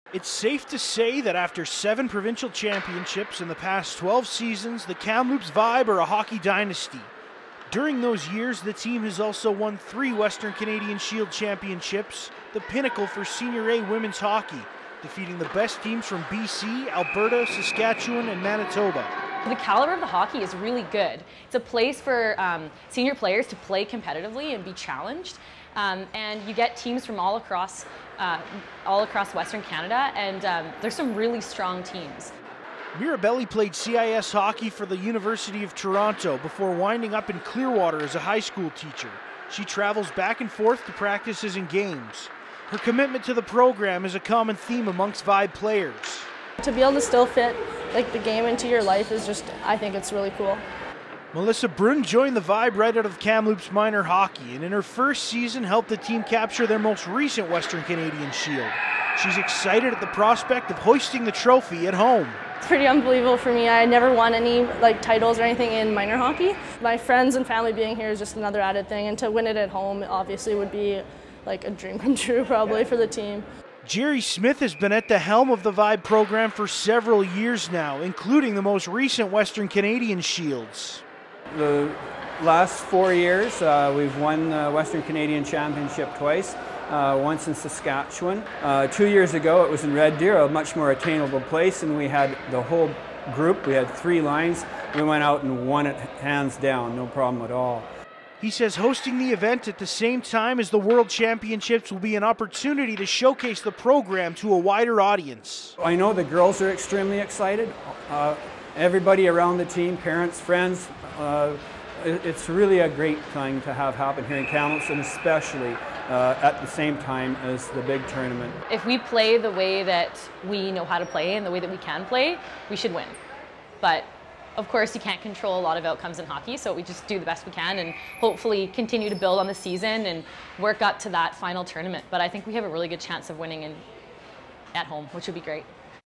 It's safe to say that after 7 provincial championships in the past 12 seasons, the Kamloops Vibe are a hockey dynasty. During those years, the team has also won 3 Western Canadian Shield championships, the pinnacle for Senior A women's hockey, defeating the best teams from BC, Alberta, Saskatchewan, and Manitoba. The caliber of the hockey is really good. It's a place for senior players to play competitively and be challenged. And you get teams from all across Western Canada, and there's some really strong teams. Mirabelli played CIS hockey for the University of Toronto before winding up in Clearwater as a high school teacher. She travels back and forth to practices and games. Her commitment to the program is a common theme amongst Vibe players. To be able to still fit the game into your life is just, I think it's really cool. Melissa Brun joined the Vibe right out of Kamloops minor hockey, and in her first season helped the team capture their most recent Western Canadian Shield. She's excited at the prospect of hoisting the trophy at home. It's pretty unbelievable for me. I never won any titles or anything in minor hockey. My friends and family being here is just another added thing, and to win it at home obviously would be like a dream come true probably for the team. Jerry Smith has been at the helm of the Vibe program for several years now, including the most recent Western Canadian Shields. The last 4 years, we've won the Western Canadian Championship twice, once in Saskatchewan. 2 years ago, it was in Red Deer, a much more attainable place, and we had the whole group, we had 3 lines. We went out and won it hands down, no problem at all. He says hosting the event at the same time as the World Championships will be an opportunity to showcase the program to a wider audience. I know the girls are extremely excited. Everybody around the team, parents, friends, it's really a great thing to have happen here in Kamloops, and especially at the same time as the big tournament. If we play the way that we know how to play and the way that we can play, we should win. But of course, you can't control a lot of outcomes in hockey, so we just do the best we can and hopefully continue to build on the season and work up to that final tournament. But I think we have a really good chance of winning at home, which would be great.